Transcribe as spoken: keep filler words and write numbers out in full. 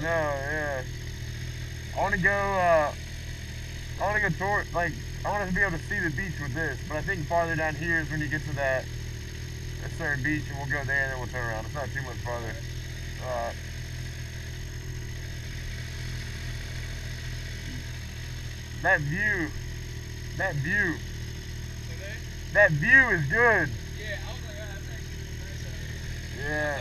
know, yeah. I want to go, uh, I want to go toward, like, I want to be able to see the beach with this, but I think farther down here is when you get to that, that certain beach, and we'll go there and then we'll turn around. It's not too much farther. Alright. That view, that view, that view is good. Yeah, I was like, oh, that's actually really nice out here. Yeah.